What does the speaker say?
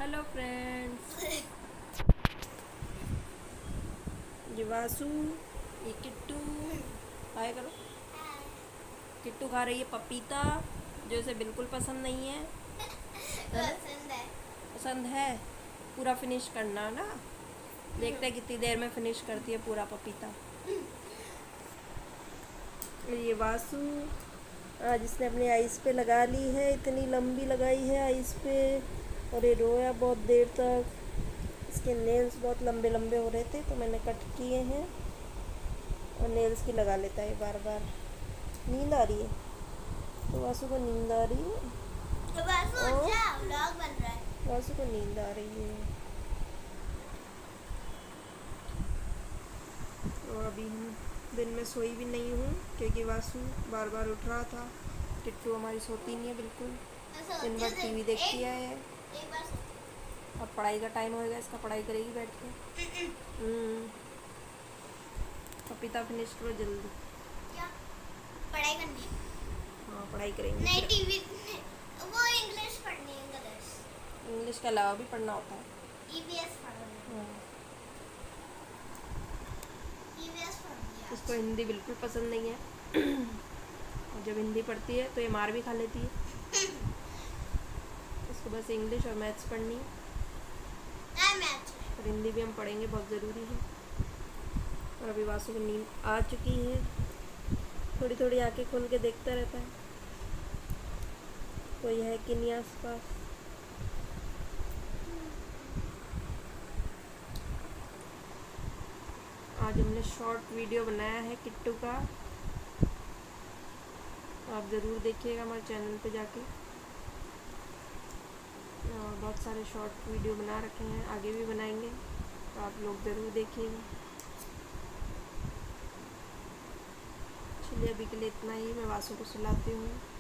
Hello friends, ये वासु, ये किट्टू। हाय करो। किट्टू खा रही है पपीता, जो इसे बिल्कुल पसंद नहीं है। पसंद है। पसंद है। पूरा फिनिश करना ना। देखते हैं कितनी देर में फिनिश करती है पूरा पपीता। ये वासु आज इसने अपनी आइस पे लगा ली है, इतनी लंबी लगाई है आइस पे। और ये रोया बहुत देर तक। इसके नेल्स बहुत लंबे लंबे हो रहे थे तो मैंने कट किए हैं और नेल्स की लगा लेता है बार बार। नींद आ रही है तो वासु को नींद आ रही है। तो बस अच्छा व्लॉग बन रहा है। वासु को नींद आ रही है। और अभी दिन में सोई भी नहीं हूँ क्योंकि वासु बार बार उठ रहा था। टिट्टू हमारी सोती नहीं है बिल्कुल, दिन भर टीवी देखती है। एक बार अब पढ़ाई का टाइम होएगा, इसका पढ़ाई करेगी बैठ के। पपीता फिनिश करो जल्दी। क्या पढ़ाई करनी है? हाँ पढ़ाई करेंगे। नहीं टीवी वो इंग्लिश पढ़नी है। इंग्लिश इंग्लिश के अलावा भी पढ़ना होता है। ईवीएस पढ़नी है। ईवीएस पढ़नी है। इसको हिंदी बिल्कुल पसंद नहीं है। और जब हिंदी पढ़ती है तो ये मार भी खा लेती है। इसको बस इंग्लिश और मैथ्स पढ़नी है। और हिंदी भी हम पढ़ेंगे, बहुत ज़रूरी है। और अभी वासु को नींद आ चुकी है, थोड़ी थोड़ी आंखें खोल के देखता रहता है कोई है कि नहीं आस पास। आज हमने शॉर्ट वीडियो बनाया है किट्टू का, आप ज़रूर देखिएगा हमारे चैनल पे जाके। और बहुत सारे शॉर्ट वीडियो बना रखे हैं, आगे भी बनाएंगे तो आप लोग ज़रूर देखिएगा। चलिए अभी के लिए इतना ही, मैं वासु को सुलाती हूँ।